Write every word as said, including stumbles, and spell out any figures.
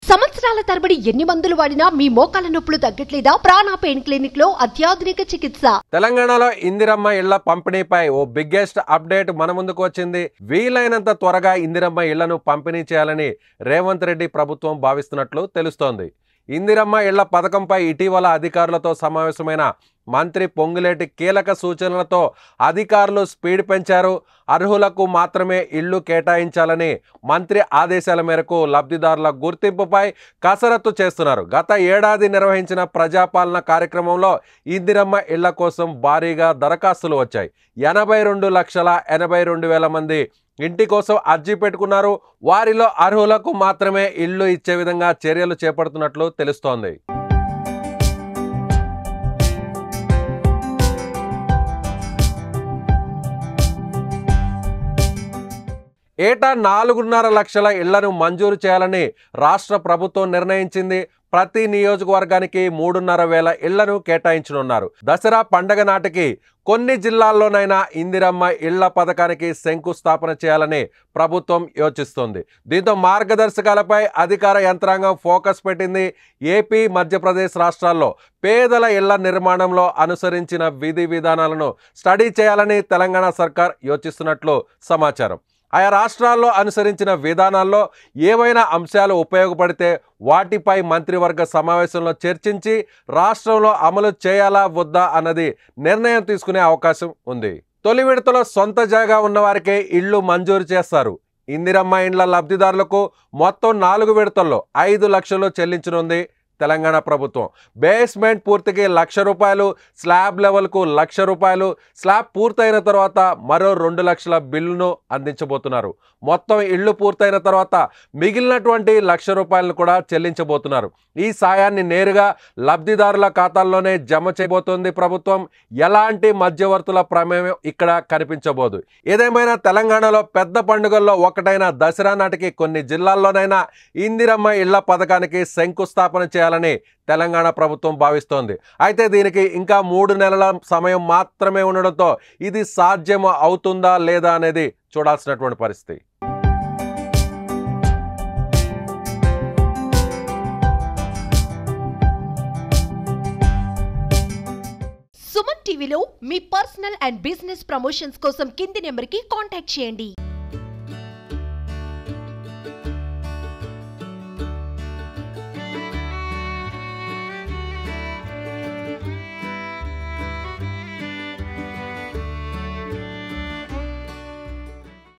సంవత్సరాల తరబడి ఎన్ని మందులు వాడినా మీ మోకాల నొప్పులు తగ్గట్లేదా? ప్రాణ పెయిన్ క్లినిక్ లో అత్యాధునిక చికిత్స. తెలంగాణలో ఇందిరమ్మ ఇళ్ల పంపిణీపై ఓ బిగ్గెస్ట్ అప్డేట్ మన ముందుకు వచ్చింది. వీలైనంత త్వరగా ఇందిరమ్మ ఇళ్లను పంపిణీ చేయాలని రేవంత్ రెడ్డి ప్రభుత్వం భావిస్తున్నట్లు తెలుస్తోంది. ఇందిరమ్మ ఇళ్ల పథకంపై ఇటీవల అధికారులతో సమావేశమైన మంత్రి పొంగులేటి కీలక సూచనలతో అధికారులు స్పీడ్ పెంచారు. అర్హులకు మాత్రమే ఇళ్లు కేటాయించాలని మంత్రి ఆదేశాల మేరకు లబ్ధిదారుల గుర్తింపుపై కసరత్తు చేస్తున్నారు. గత ఏడాది నిర్వహించిన ప్రజాపాలన కార్యక్రమంలో ఇందిరమ్మ ఇళ్ల కోసం భారీగా దరఖాస్తులు వచ్చాయి. ఎనభై రెండు లక్షల ఎనభై రెండు వేల మంది ఇంటి కోసం అర్జీ పెట్టుకున్నారు. వారిలో అర్హులకు మాత్రమే ఇళ్లు ఇచ్చే విధంగా చర్యలు చేపడుతున్నట్లు తెలుస్తోంది. ఏటా నాలుగున్నర లక్షల ఇళ్లను మంజూరు చేయాలని రాష్ట్ర ప్రభుత్వం నిర్ణయించింది. ప్రతి నియోజకవర్గానికి మూడున్నర వేల ఇళ్లను కేటాయించనున్నారు. దసరా పండగ నాటికి కొన్ని జిల్లాల్లోనైనా ఇందిరమ్మ ఇళ్ల పథకానికి శంకుస్థాపన చేయాలని ప్రభుత్వం యోచిస్తోంది. దీంతో మార్గదర్శకాలపై అధికార యంత్రాంగం ఫోకస్ పెట్టింది. ఏపీ, మధ్యప్రదేశ్ రాష్ట్రాల్లో పేదల ఇళ్ల నిర్మాణంలో అనుసరించిన విధి విధానాలను స్టడీ చేయాలని తెలంగాణ సర్కార్ యోచిస్తున్నట్లు సమాచారం. ఆయా రాష్ట్రాల్లో అనుసరించిన విధానాల్లో ఏవైనా అంశాలు ఉపయోగపడితే వాటిపై మంత్రివర్గ సమావేశంలో చర్చించి రాష్ట్రంలో అమలు చేయాలా వద్దా అన్నది నిర్ణయం తీసుకునే అవకాశం ఉంది. తొలి విడతలో సొంత జాగా ఉన్నవారికే ఇళ్లు మంజూరు చేస్తారు. ఇందిరమ్మ ఇండ్ల లబ్ధిదారులకు మొత్తం నాలుగు విడతల్లో ఐదు లక్షలు చెల్లించనుంది తెలంగాణ ప్రభుత్వం. బేస్మెంట్ పూర్తికి లక్ష రూపాయలు, స్లాబ్ లెవెల్కు లక్ష రూపాయలు, స్లాబ్ పూర్తయిన తర్వాత మరో రెండు లక్షల బిల్లును అందించబోతున్నారు. మొత్తం ఇళ్లు పూర్తయిన తర్వాత మిగిలినటువంటి లక్ష రూపాయలను కూడా చెల్లించబోతున్నారు. ఈ సాయాన్ని నేరుగా లబ్ధిదారుల ఖాతాల్లోనే జమ చేయబోతోంది ప్రభుత్వం. ఎలాంటి మధ్యవర్తుల ప్రమేయం ఇక్కడ కనిపించబోదు. ఏదేమైనా తెలంగాణలో పెద్ద పండుగల్లో ఒకటైన దసరా నాటికి కొన్ని జిల్లాల్లోనైనా ఇందిరమ్మ ఇళ్ల పథకానికి శంకుస్థాపన చేయాలని తెలంగాణ ప్రభుత్వం భావిస్తోంది. అయితే దీనికి ఇంకా మూడు నెలల సమయం మాత్రమే ఉండడంతో ఇది సాధ్యం అవుతుందా లేదా అనేది చూడాల్సినటువంటి పరిస్థితి. సుమన్ టీవీలో మీ పర్సనల్ అండ్ బిజినెస్ ప్రమోషన్స్ కోసం కింది నెంబర్కి కాంటాక్ట్ చేయండి.